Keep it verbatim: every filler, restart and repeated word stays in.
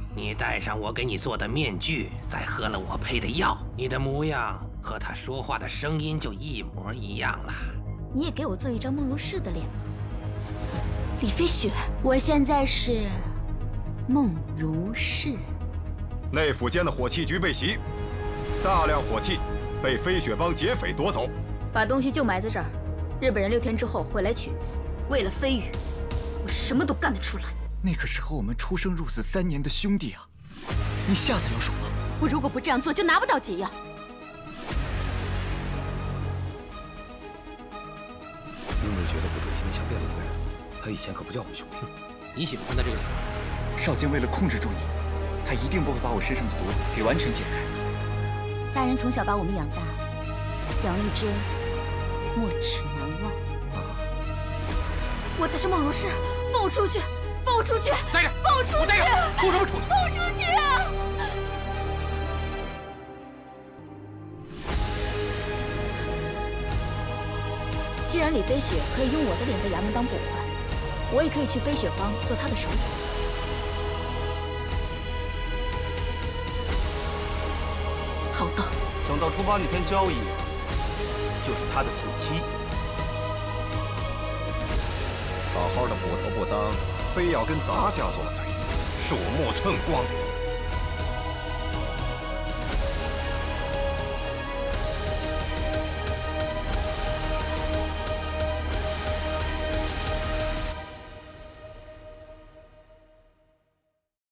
你戴上我给你做的面具，再喝了我配的药，你的模样和他说话的声音就一模一样了。 你也给我做一张梦如是的脸吧，李飞雪。 我现在是梦如是。 内府间的火器局被袭，大量火器被飞雪帮劫匪夺走， 把东西就埋在这儿，日本人六天之后会来取。为了飞羽，我什么都干得出来。 那可是和我们出生入死三年的兄弟啊！你下得了手吗？ 我如果不这样做，就拿不到解药。 玉妹觉得不准，今天想变了一个人。他以前可不叫我们兄弟。 你喜欢的这个人， 少剑为了控制住你，他一定不会把我身上的毒给完全解开。 大人从小把我们养大，养育之恩，没齿难忘。啊！我才是梦如是，放我出去！放我出去！ 待着， 放我出去！ 出什么出去？ 放我出去啊！既然李飞雪可以用我的脸在衙门当捕快，我也可以去飞雪帮做他的手底。好的。 等到出发那天交易，就是他的死期。 好好的捕头不当，非要跟咱家作对，鼠目寸光。